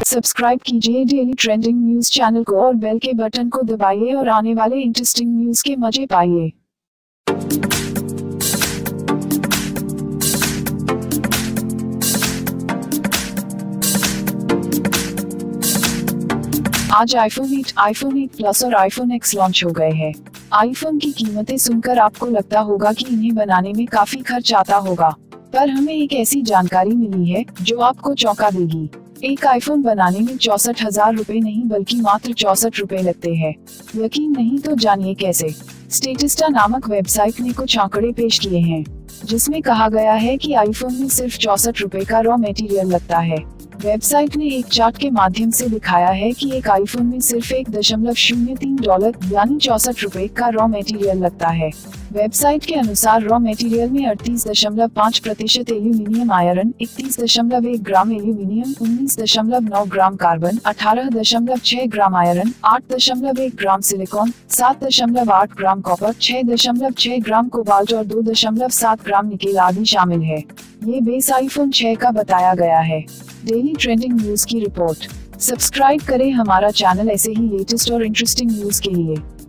Subscribe कीजिए daily trending news channel को और बेल के बटन को दबाइए और आने वाले इंटरेस्टिंग न्यूज के मजे पाइए। आज आईफोन 8 प्लस और आईफोन X लॉन्च हो गए हैं। आईफोन की कीमतें सुनकर आपको लगता होगा कि इन्हें बनाने में काफी खर्च आता होगा, पर हमें एक ऐसी जानकारी मिली है जो आपको चौंका देगी। एक आईफोन बनाने में 64,000 रुपए नहीं बल्कि मात्र 64 रुपए लगते हैं। यकीन नहीं तो जानिए कैसे। स्टेटिस्टा नामक वेबसाइट ने कुछ आंकड़े पेश किए हैं, जिसमें कहा गया है कि आईफोन में सिर्फ 64 रुपए का रॉ मटेरियल लगता है। वेबसाइट ने एक चार्ट के माध्यम से दिखाया है कि एक आईफोन में सिर्फ $1.03 यानी 64 रुपए का रॉ मटेरियल लगता है। वेबसाइट के अनुसार रॉ मटेरियल में 38.5% aluminium iron, 31.1 gram aluminium, 19.9 gram carbon, 18.6 gram iron, 8.1 gram silicon, 7.8 gram copper, 6.6 gram cobalt और 2.7 ग्राम निकेल आदि शामिल है। ये बेस आईफोन 6 का बताया गया है। डेली ट्रेंडिंग न्यूज की रिपोर्ट। सब्सक्राइब करें हमारा चैनल ऐसे ही लेटेस्ट और इंटरेस्टिंग न्यूज के लिए।